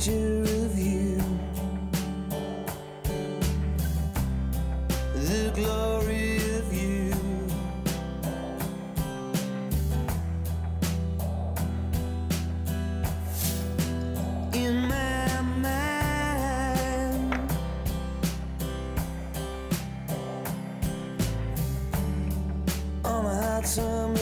picture of you, the glory of you. In my mind, on a hot summer